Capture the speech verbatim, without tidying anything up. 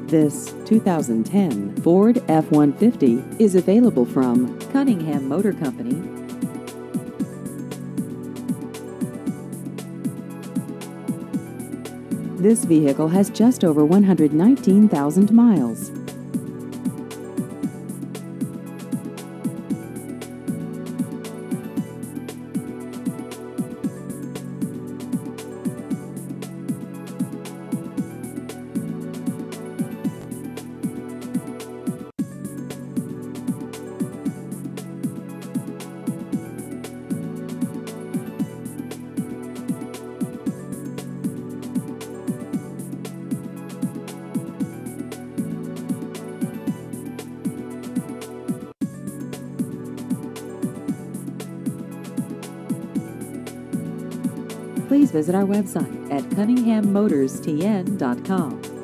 This two thousand ten Ford F one fifty is available from Cunningham Motor Company. This vehicle has just over one hundred nineteen thousand miles. Please visit our website at cunningham motors t n dot com.